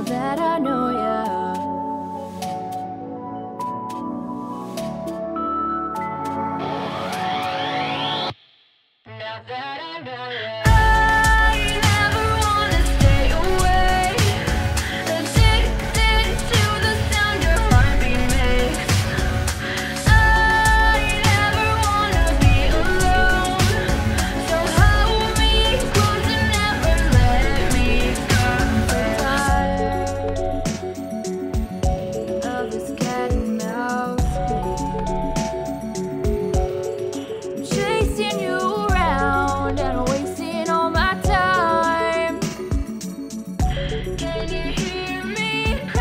that I know ya. Now that I know ya. I never wanna stay away, addicted to the sound your heartbeat makes. I never wanna be alone, so hold me close and never let me go. I'm tired of this cat and mouse game. I'm chasing you around and wasting all my time. Can you hear me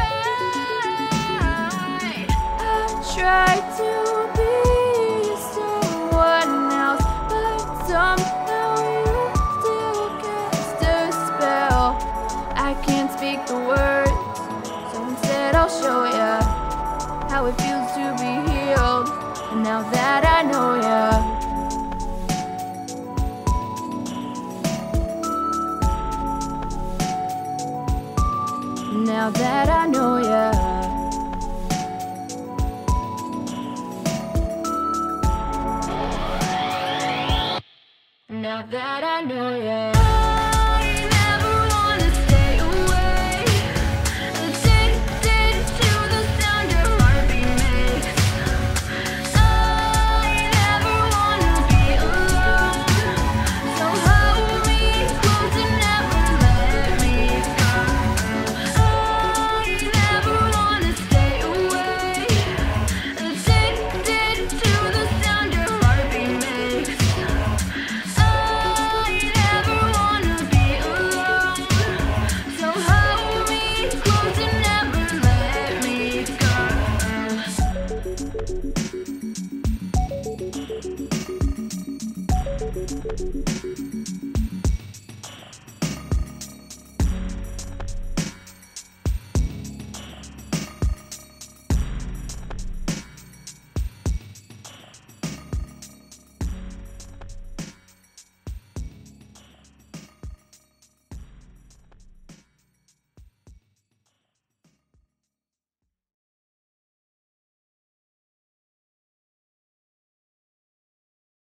cry? I try to be someone else, but somehow you still cast a spell. I can't speak the words, so instead I'll show ya how it feels to be healed. And now that I know ya. Now that I know ya. Now that I know ya.